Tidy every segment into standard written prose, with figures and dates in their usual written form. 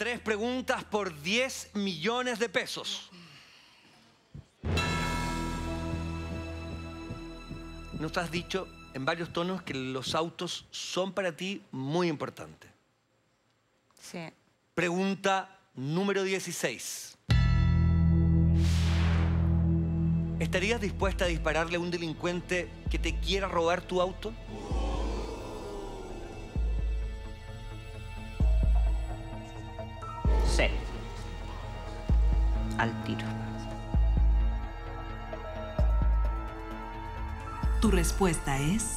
3 preguntas por 10 millones de pesos. Nos has dicho en varios tonos que los autos son para ti muy importantes. Sí. Pregunta número 16. ¿Estarías dispuesta a dispararle a un delincuente que te quiera robar tu auto? Sí. Al tiro. Tu respuesta es...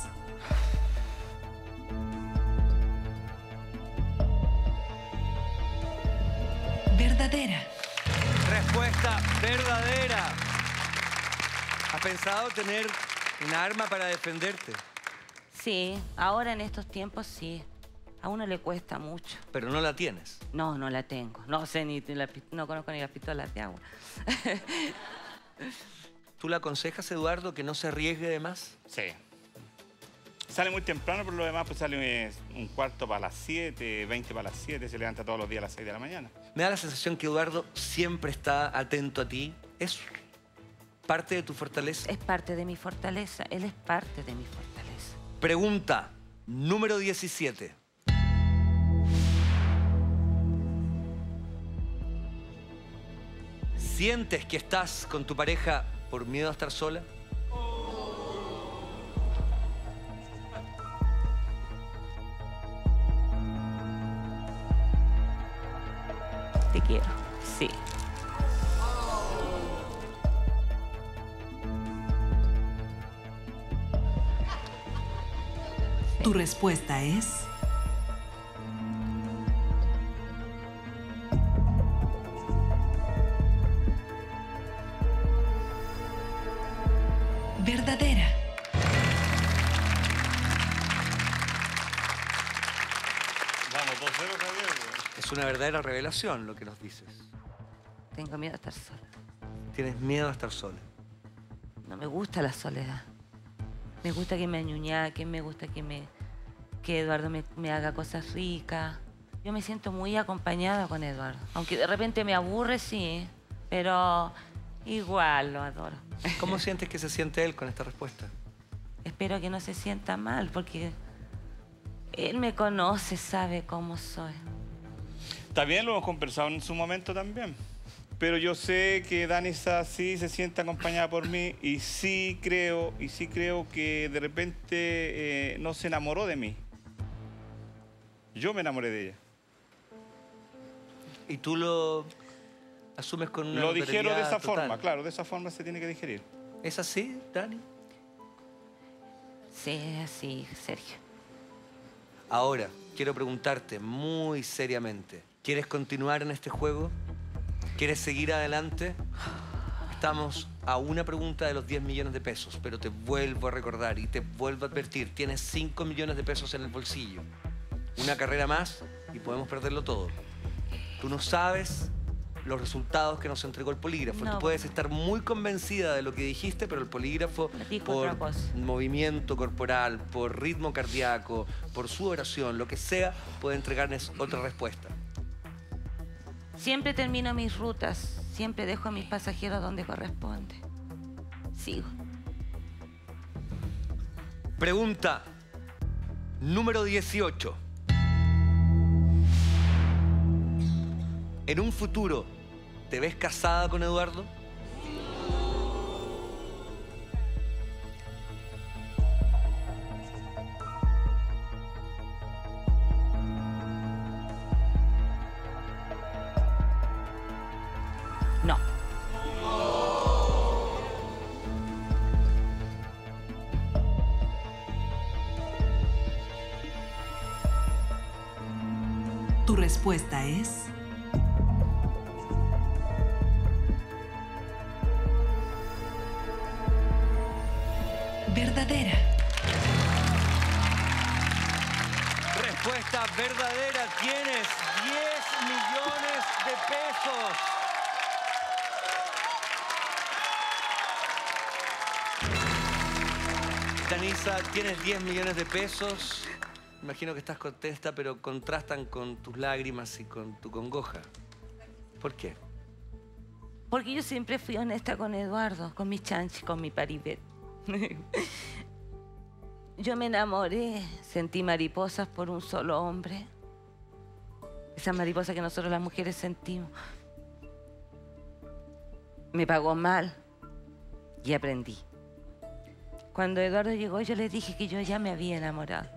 verdadera. Respuesta verdadera. ¿Has pensado tener un arma para defenderte? Sí, ahora en estos tiempos sí. A uno le cuesta mucho. Pero no la tienes. No, no la tengo. No sé no conozco ni las pistolas de agua. ¿Tú le aconsejas, Eduardo, que no se arriesgue de más? Sí. Sale muy temprano, por lo demás pues sale un cuarto para las 7, 20 para las 7, se levanta todos los días a las 6 de la mañana. Me da la sensación que Eduardo siempre está atento a ti. ¿Es parte de tu fortaleza? Es parte de mi fortaleza. Él es parte de mi fortaleza. Pregunta número 17. ¿Sientes que estás con tu pareja por miedo a estar sola? Te quiero. Sí. Tu respuesta es... verdadera. Vamos, 2-0, Javier. Es una verdadera revelación lo que nos dices. Tengo miedo a estar sola. Tienes miedo a estar sola. No me gusta la soledad. Me gusta que me añuñaquen, me gusta que Eduardo me haga cosas ricas. Yo me siento muy acompañada con Eduardo. Aunque de repente me aburre, sí, pero igual lo adoro. ¿Cómo sientes que se siente él con esta respuesta? Espero que no se sienta mal, porque él me conoce, sabe cómo soy. También lo hemos conversado en su momento también. Pero yo sé que Danisa sí se siente acompañada por mí y sí creo que de repente no se enamoró de mí. Yo me enamoré de ella. ¿Y tú lo asumes con una Lo dijeron de naturalidad esa total? forma, claro, de esa forma se tiene que digerir. ¿Es así, Dani? Sí, así, Sergio. Ahora, quiero preguntarte muy seriamente. ¿Quieres continuar en este juego? ¿Quieres seguir adelante? Estamos a una pregunta de los 10 millones de pesos, pero te vuelvo a recordar y te vuelvo a advertir. Tienes 5 millones de pesos en el bolsillo. Una carrera más y podemos perderlo todo. Tú no sabes los resultados que nos entregó el polígrafo. No. Tú puedes estar muy convencida de lo que dijiste, pero el polígrafo, Dijo por otra cosa. movimiento corporal, por ritmo cardíaco, por su oración, lo que sea, puede entregarnos otra respuesta. Siempre termino mis rutas, siempre dejo a mis pasajeros donde corresponde. Sigo. Pregunta número 18. ¿En un futuro te ves casada con Eduardo? No. Tu respuesta es... verdadera. Respuesta verdadera. Tienes 10 millones de pesos. Danisa, tienes 10 millones de pesos. imagino que estás contenta, pero contrastan con tus lágrimas y con tu congoja. ¿Por qué? Porque yo siempre fui honesta con Eduardo, con mi chanchi, con mi paribet. Yo me enamoré, sentí mariposas por un solo hombre. Esas mariposas que nosotros las mujeres sentimos. Me pagó mal y aprendí. Cuando Eduardo llegó, yo le dije que yo ya me había enamorado.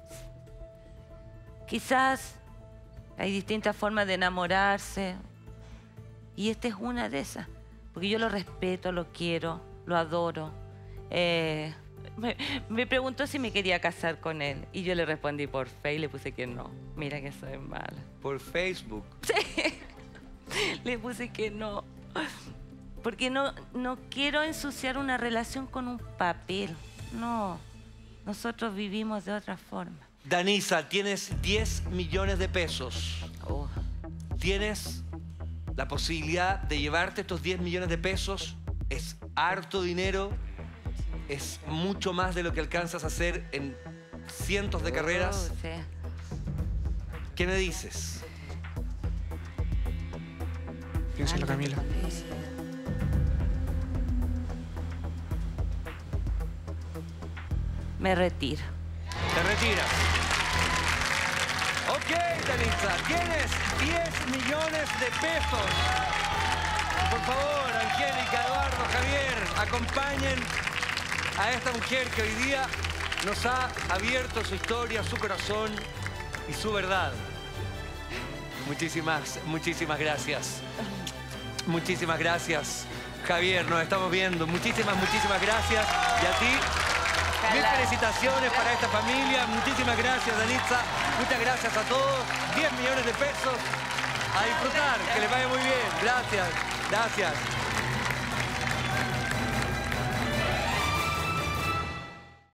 Quizás hay distintas formas de enamorarse y esta es una de esas, porque yo lo respeto, lo quiero, lo adoro. Me preguntó si me quería casar con él y yo le respondí por fe y le puse que no. Mira que soy mala. Por Facebook. Sí, le puse que no. Porque no quiero ensuciar una relación con un papel. No, nosotros vivimos de otra forma. Danisa, tienes 10 millones de pesos. Oh. Tienes la posibilidad de llevarte estos 10 millones de pesos. Es harto dinero. Es mucho más de lo que alcanzas a hacer en cientos de carreras. Sí. ¿Qué me dices? Piénsalo, Camila. Me retiro. Te retiras. Ok, Danisa, tienes 10 millones de pesos. Por favor, Angélica, Eduardo, Javier, acompañen a esta mujer que hoy día nos ha abierto su historia, su corazón y su verdad. Muchísimas gracias. Muchísimas gracias, Javier, nos estamos viendo. Muchísimas gracias. Y a ti, mil felicitaciones para esta familia. Muchísimas gracias, Danisa. Muchas gracias a todos. 10 millones de pesos. A disfrutar, que les vaya muy bien. Gracias.